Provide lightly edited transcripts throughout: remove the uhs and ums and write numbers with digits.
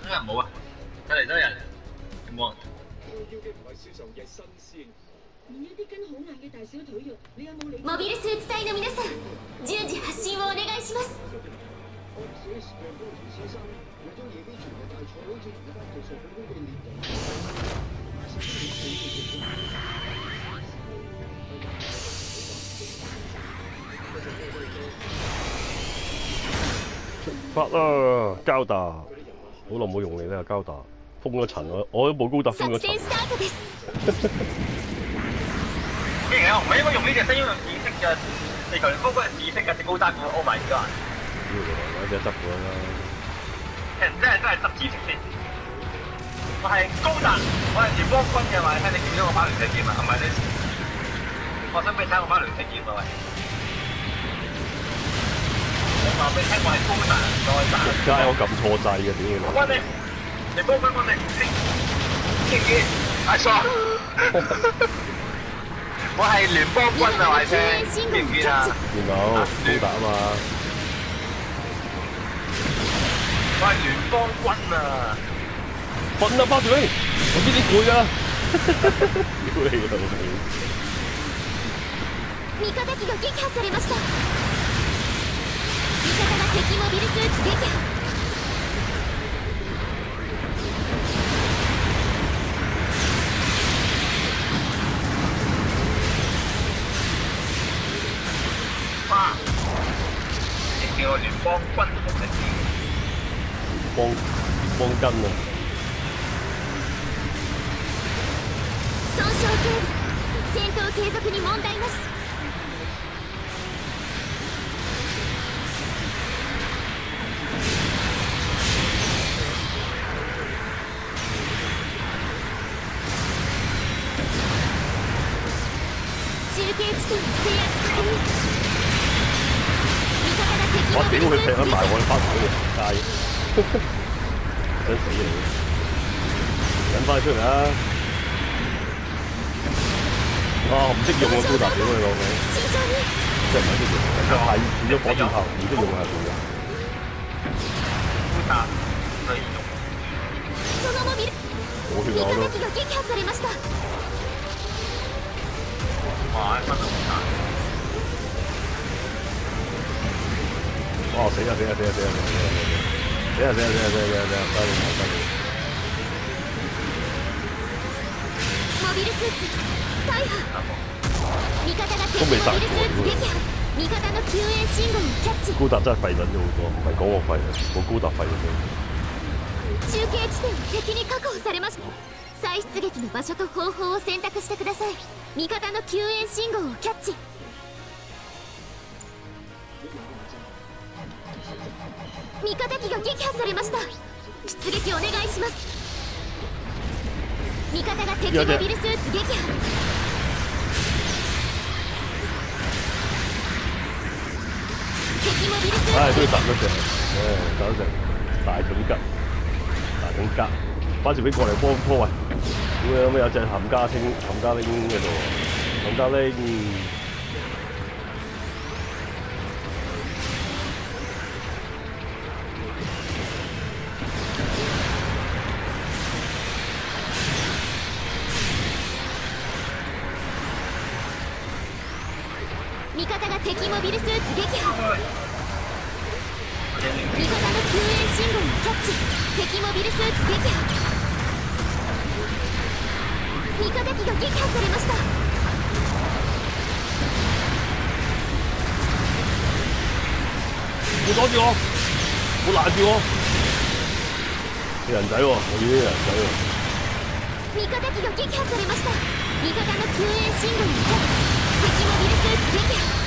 今日冇啊，睇嚟都有人冇人。 モビルスーツ隊の皆さん、順次発進をお願いします。 發啦，膠達，好耐冇用你啦，膠達，封咗塵我都冇高達封咗塵。 其實我唔係應該用呢隻，應該用紫色嘅地球聯邦軍係紫色嘅隻高達嘅 ，Oh my god！ 有隻執過啦。 真係執紫色先。我係高達，我係聯邦軍嘅話，睇你見唔見到我把雷射劍啊？係咪你？我想俾你睇我把雷射劍啊喂！我話俾你聽，我係高達，再達。 街我撳錯掣嘅，屌你！ 我哋聯邦軍我哋唔識，知唔知？係錯。我係聯邦軍啊，話你聽，知唔知啊？ 見到高達啊嘛。 我係聯邦軍啊！ 瞓啦，巴住你！我知你攰㗎。屌你老味！ 味方機が撃破されました。味方が敵モビルスーツ撃破。 哇！你叫我聯邦軍同你知。 聯邦軍啊！ 損傷警備、戦闘継続に問題なし。中継地点制圧確認。味方が敵我屌モビル佢劈緊埋スーツ撃破。 我翻嚟街，想死你！引翻出嚟啦！啊，唔識用啊高達，屌你老味！即係唔係識用？人家太變咗火箭炮，而家用係點㗎？ 高達可以用。 そのモビル、 我血啊我都！ 味方機が撃破されました。 哇！分到好大。 哦死啊死啊死啊死啊死啊死啊死啊死啊死啊死啊！犀利犀利！ モビルスーツ大破。味方が敵モビルスーツ撃破。味方の救援信号をキャッチ。 高達真係廢撚咗好多，唔係講我廢啊，我高達廢咗。 中継地点を敵に確保されました。再出撃の場所と方法を選択してください。味方の救援信号をキャッチ。味方機が撃破されました。出撃お願いします。味方が敵モビルスーツ撃破。敵モビルスーツ。 唉，都要揼一隻，揼一隻大總吉，大總吉，班住俾過嚟幫拖喂！屌你老味有隻冚家拎喺度喎，冚家拎。 味方が敵モビルスーツ撃破。味方の救援信号をキャッチ。敵モビルスーツ撃破。味方機が撃破されました。 你擋住我，冇攔住我！人仔喎，我見啲人仔喎。 味方機が撃破されました。味方の救援信号をキャッチ。敵モビルスーツ撃破。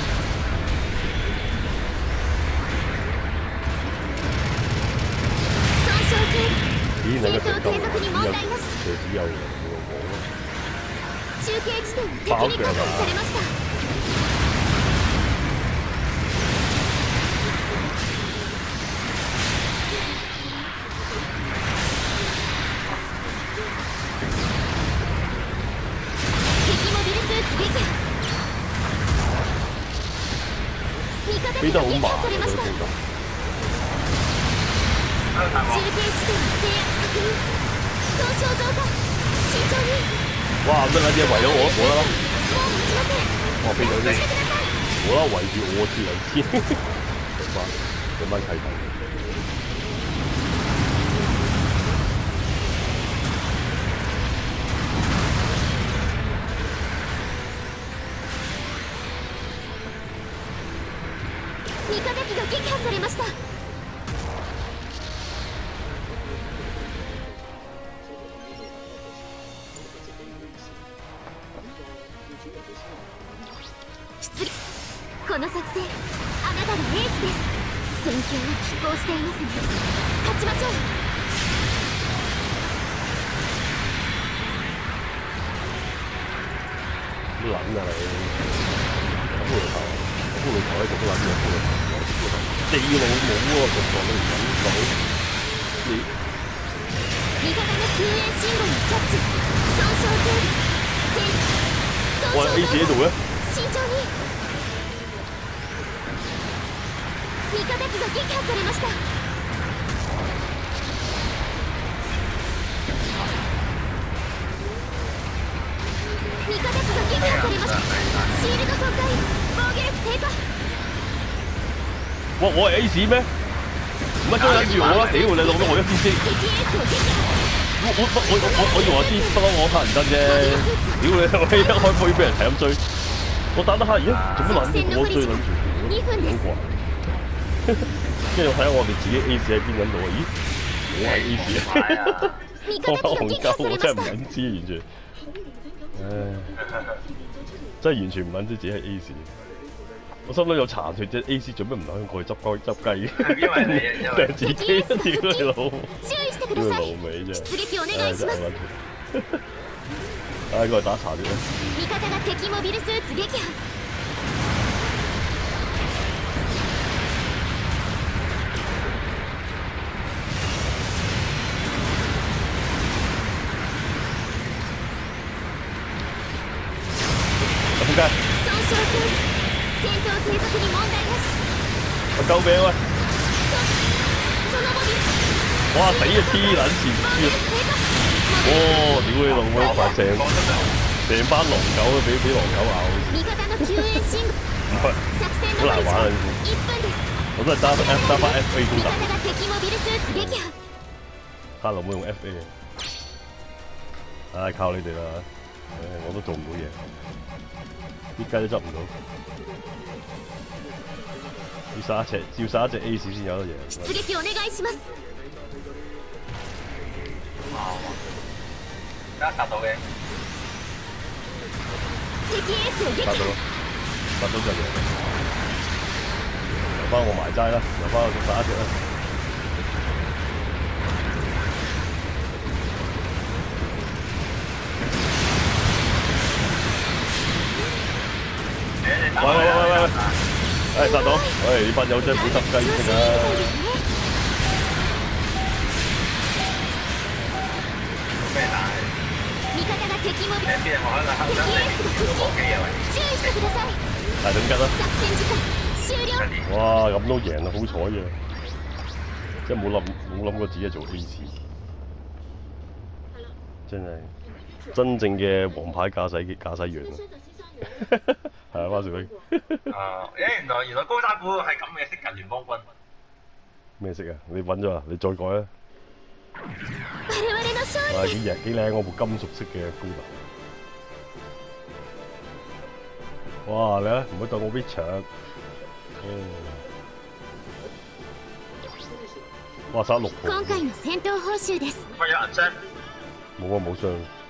損傷警備、戦闘継続に問題なし。中継地点を敵に確保されました。敵モビルスーツ撃破。味方機が撃破されました。 飛太中継地点の制圧確認。損傷増加。慎重に。 哇！乜撚嘢圍咗我啦！ もう持ちません。 我飛到先， してください。 我啦圍住我住兩先，一班契弟。 味方機が撃破されました。出撃。この作戦、あなたのエースです。戦況は拮抗していますね。勝ちましょう。 乜撚啊你？骷髏頭，骷髏頭喺度都撚嘢，骷髏頭，地老母喎，個個都唔撚到。你味方の救援信号にキャッチ。損傷警備。 我係 A 字喺度嘅。 慎重に。味方機が撃破されました。味方機が撃破されました。シールド損壊。防御力低下。 哇！我係 A 字咩？唔係追緊住我啦！屌你老母！我一支先。 敵エースを撃破。 我以為我知，不過我黑人憎啫。屌你！我一開波已經俾人係咁追，我打得下，咦？做乜撚嘢？我追撚住，好怪。跟住我睇下我哋自己 A 字喺邊度啊？咦？我係 A 字啊！我黑紅鳩，我真係唔撚知完全。唉，真係完全唔撚知自己係 A 字。我心諗有殘血啫 ，A 字做咩唔撚過去執雞？ 因為你因為自己屌你老母！ 注意してく屌你老ださい。 味啫！ 出撃お願いします。 唉，過嚟打殘血啦！ 味方が敵モビルスーツ撃破。 點解？ 損傷警備。戦闘継続に問題なし。 我救命喂！ そのモビル。 哇死啊！黐撚線防御力低下。 哦！屌你老母！成班狼狗都俾狼狗咬。 味方の救援信號。 唔係， 作戦好難玩啊！ 残り1分です。 我都係揸翻 FA 高味方達， が敵モビルスーツ撃破。 卡龍會用 FA 嘅。唉，靠你哋啦！唉，我都做唔到嘢，啲雞都執唔到。要殺一隻 A 先有得贏。 出撃お願いします。 而家殺到嘅， 敵エースを撃破。 殺到咯，殺到就贏。留翻我埋齋啦，留翻我殺一隻啦。喂！唉，殺到！喂，呢班友真係好執雞先啊！ 咩打？ 味方が敵モビル。 邊人我可能敵エースが復冇機啊帰。注意してください。 大等吉啦！ 作戦時間終了。 哇，咁都贏啦，好彩嘅，即係冇諗過自己做 A 字，真係真正嘅王牌駕駛員啊！係啊，孖少兵。 原來高山虎係咁嘅，識近聯邦軍。 咩色啊？你揾咗啊？你再改啊！ 我々の勝利哇， です。 幾靚嗰部金屬色嘅高達。哇！你啊，唔好當我 Richard。哇！殺6個。 今回の戦闘報酬です。 喂，有人聲。 冇啊，冇傷。